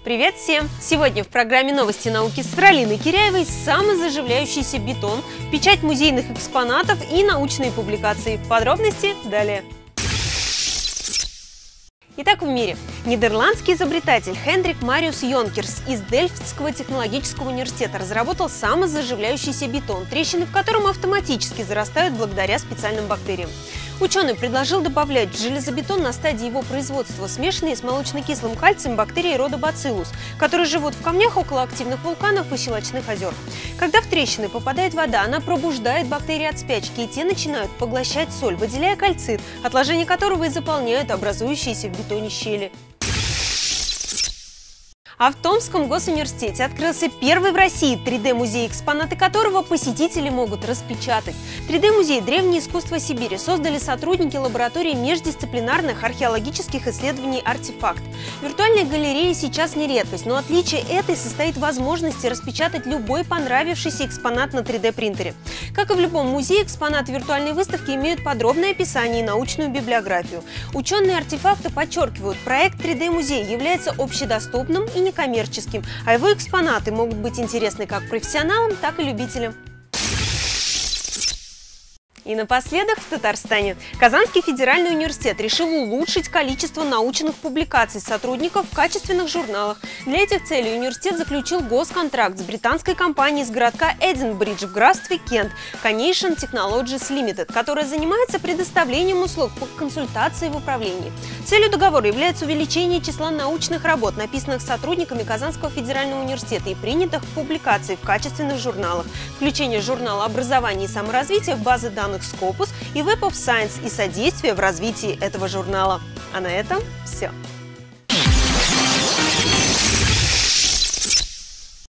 Привет всем! Сегодня в программе «Новости науки» с Фролиной Киряевой самозаживляющийся бетон, печать музейных экспонатов и научные публикации. Подробности далее. Итак, в мире. Нидерландский изобретатель Хендрик Мариус Йонкерс из Дельфтского технологического университета разработал самозаживляющийся бетон, трещины в котором автоматически зарастают благодаря специальным бактериям. Ученый предложил добавлять в железобетон на стадии его производства смешанные с молочно-кислым кальцием бактерии рода бациллус, которые живут в камнях около активных вулканов и щелочных озер. Когда в трещины попадает вода, она пробуждает бактерии от спячки, и те начинают поглощать соль, выделяя кальцит, отложения которого и заполняют образующиеся в бетоне щели. А в Томском госуниверситете открылся первый в России 3D-музей, экспонаты которого посетители могут распечатать. 3D-музей «Древнее искусство Сибири» создали сотрудники лаборатории междисциплинарных археологических исследований «Артефакт». Виртуальная галерея сейчас не редкость, но отличие этой состоит в возможности распечатать любой понравившийся экспонат на 3D-принтере. Как и в любом музее, экспонаты виртуальной выставки имеют подробное описание и научную библиографию. Ученые «Артефакта» подчеркивают, проект 3D-музей является общедоступным и некоммерческим, а его экспонаты могут быть интересны как профессионалам, так и любителям. И напоследок в Татарстане. Казанский федеральный университет решил улучшить количество научных публикаций сотрудников в качественных журналах. Для этих целей университет заключил госконтракт с британской компанией из городка Эдинбридж в графстве Кент Connection Technologies Limited, которая занимается предоставлением услуг по консультации в управлении. Целью договора является увеличение числа научных работ, написанных сотрудниками Казанского федерального университета и принятых в публикации в качественных журналах, включение журнала образования и саморазвития в базы данных Scopus и Web of Science и содействие в развитии этого журнала. А на этом все.